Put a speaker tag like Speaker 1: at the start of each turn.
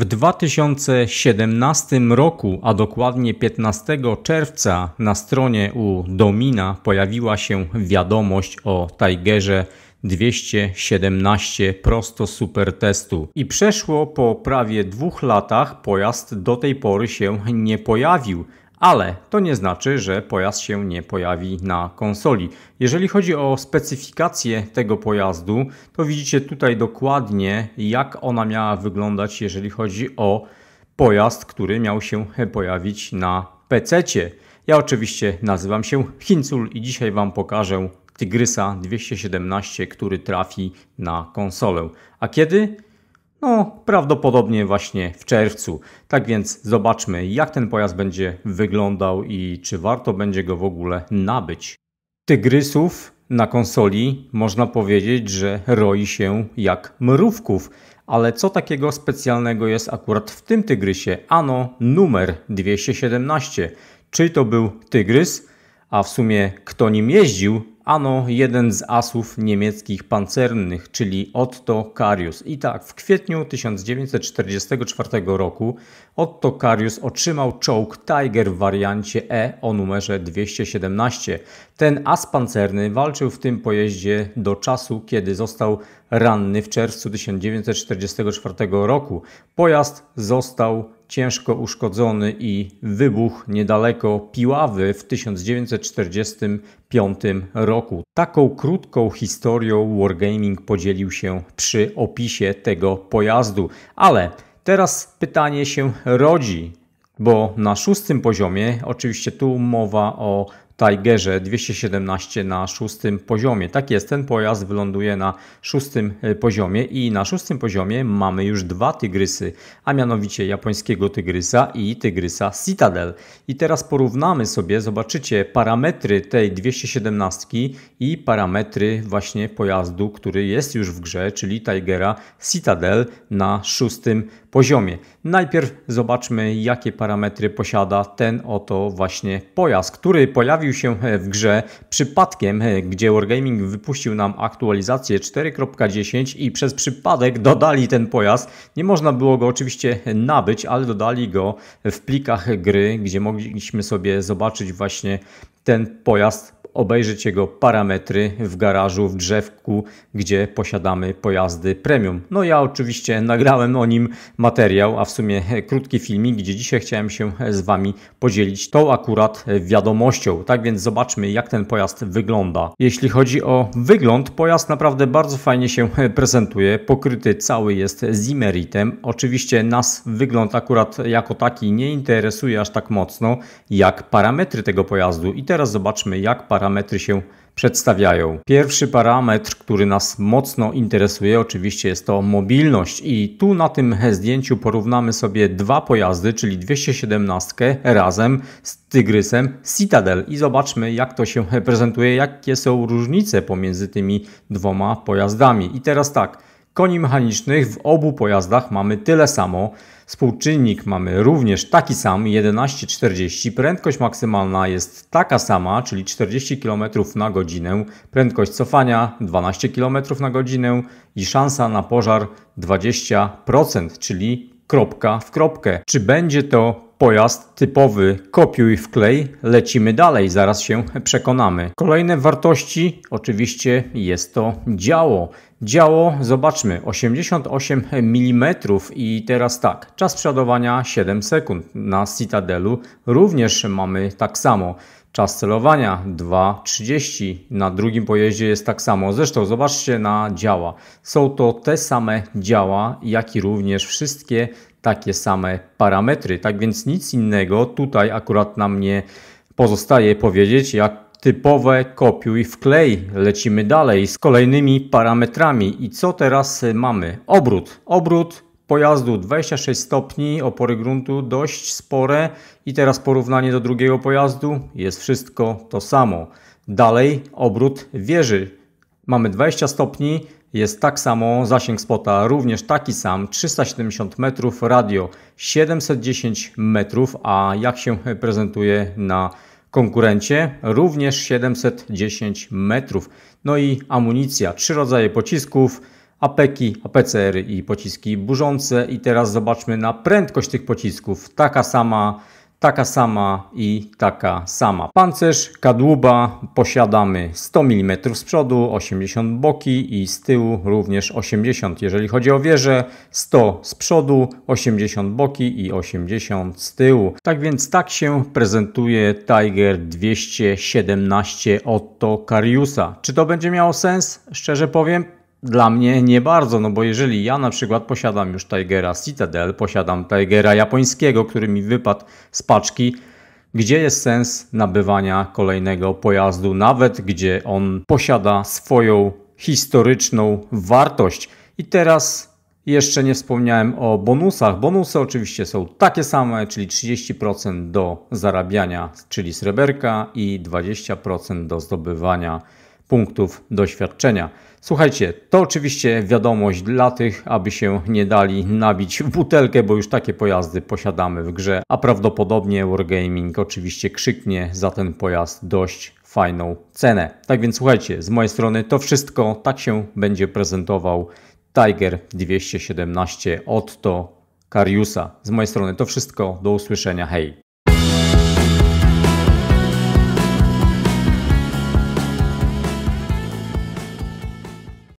Speaker 1: W 2017 roku, a dokładnie 15 czerwca na stronie u Domina pojawiła się wiadomość o Tigerze 217 prosto z supertestu i przeszło po prawie 2 latach pojazd do tej pory się nie pojawił. Ale to nie znaczy, że pojazd się nie pojawi na konsoli. Jeżeli chodzi o specyfikację tego pojazdu, to widzicie tutaj dokładnie, jak ona miała wyglądać, jeżeli chodzi o pojazd, który miał się pojawić na PC-cie. Ja oczywiście nazywam się Hincul i dzisiaj Wam pokażę Tygrysa 217, który trafi na konsolę. A kiedy? No, prawdopodobnie właśnie w czerwcu. Tak więc zobaczmy, jak ten pojazd będzie wyglądał i czy warto będzie go w ogóle nabyć. Tygrysów na konsoli można powiedzieć, że roi się jak mrówków. Ale co takiego specjalnego jest akurat w tym Tygrysie? Ano numer 217. Czy to był Tygrys? A w sumie kto nim jeździł? Ano jeden z asów niemieckich pancernych, czyli Otto Karius. I tak, w kwietniu 1944 roku Otto Karius otrzymał czołg Tiger w wariancie E o numerze 217. Ten as pancerny walczył w tym pojeździe do czasu, kiedy został ranny w czerwcu 1944 roku. Pojazd został ciężko uszkodzony i wybuchł niedaleko Piławy w 1945 roku. Taką krótką historią Wargaming podzielił się przy opisie tego pojazdu. Ale teraz pytanie się rodzi, bo na 6. poziomie, oczywiście tu mowa o Tigerze 217 na 6. poziomie. Tak jest, ten pojazd wyląduje na 6. poziomie i na 6. poziomie mamy już 2 Tygrysy, a mianowicie japońskiego Tygrysa i Tygrysa Citadel. I teraz porównamy sobie, zobaczycie parametry tej 217 i parametry właśnie pojazdu, który jest już w grze, czyli Tigera Citadel na 6. poziomie. Najpierw zobaczmy, jakie parametry posiada ten oto właśnie pojazd, który pojawił się w grze przypadkiem, gdzie Wargaming wypuścił nam aktualizację 4.10 i przez przypadek dodali ten pojazd. Nie można było go oczywiście nabyć, ale dodali go w plikach gry, gdzie mogliśmy sobie zobaczyć właśnie ten pojazd, obejrzeć jego parametry w garażu, w drzewku, gdzie posiadamy pojazdy premium. No ja oczywiście nagrałem o nim materiał, a w sumie krótki filmik, gdzie dzisiaj chciałem się z Wami podzielić tą akurat wiadomością. Tak więc zobaczmy, jak ten pojazd wygląda. Jeśli chodzi o wygląd, pojazd naprawdę bardzo fajnie się prezentuje. Pokryty cały jest zimeritem. Oczywiście nas wygląd akurat jako taki nie interesuje aż tak mocno, jak parametry tego pojazdu. I teraz zobaczmy, jak parametry się przedstawiają. Pierwszy parametr, który nas mocno interesuje, oczywiście jest to mobilność i tu na tym zdjęciu porównamy sobie 2 pojazdy, czyli 217 razem z Tygrysem Citadel i zobaczmy, jak to się prezentuje, jakie są różnice pomiędzy tymi 2 pojazdami. I teraz tak, koni mechanicznych w obu pojazdach mamy tyle samo. Współczynnik mamy również taki sam, 11,40. Prędkość maksymalna jest taka sama, czyli 40 km na godzinę. Prędkość cofania 12 km na godzinę i szansa na pożar 20%, czyli kropka w kropkę. Czy będzie to pojazd typowy kopiuj wklej? Lecimy dalej, zaraz się przekonamy. Kolejne wartości, oczywiście jest to działo. Działo, zobaczmy, 88 mm i teraz tak, czas przeładowania 7 sekund. Na Citadelu również mamy tak samo. Czas celowania 2,30. Na drugim pojeździe jest tak samo. Zresztą zobaczcie na działa. Są to te same działa, jak i również wszystkie takie same parametry. Tak więc nic innego tutaj akurat nam nie pozostaje powiedzieć, jak typowe kopiuj wklej. Lecimy dalej z kolejnymi parametrami. I co teraz mamy? Obrót. Obrót pojazdu 26 stopni, opory gruntu dość spore. I teraz porównanie do drugiego pojazdu. Jest wszystko to samo. Dalej obrót wieży. Mamy 20 stopni. Jest tak samo, zasięg spota również taki sam, 370 metrów, radio 710 metrów, a jak się prezentuje na konkurencie? Również 710 metrów. No i amunicja, 3 rodzaje pocisków, APEKi, APCR-y i pociski burzące. I teraz zobaczmy na prędkość tych pocisków. Taka sama i taka sama. Pancerz, kadłuba posiadamy 100 mm z przodu, 80 boki i z tyłu również 80. Jeżeli chodzi o wieżę, 100 z przodu, 80 boki i 80 z tyłu. Tak więc tak się prezentuje Tiger 217 Otto Cariusa. Czy to będzie miało sens? Szczerze powiem, dla mnie nie bardzo, no bo jeżeli ja na przykład posiadam już Tigera Citadel, posiadam Tigera japońskiego, który mi wypadł z paczki, gdzie jest sens nabywania kolejnego pojazdu, nawet gdzie on posiada swoją historyczną wartość. I teraz jeszcze nie wspomniałem o bonusach. Bonusy oczywiście są takie same, czyli 30% do zarabiania, czyli sreberka i 20% do zdobywania punktów doświadczenia. Słuchajcie, to oczywiście wiadomość dla tych, aby się nie dali nabić w butelkę, bo już takie pojazdy posiadamy w grze, a prawdopodobnie Wargaming oczywiście krzyknie za ten pojazd dość fajną cenę. Tak więc słuchajcie, z mojej strony to wszystko, tak się będzie prezentował Tiger 217 Otto Cariusa. Z mojej strony to wszystko, do usłyszenia, hej!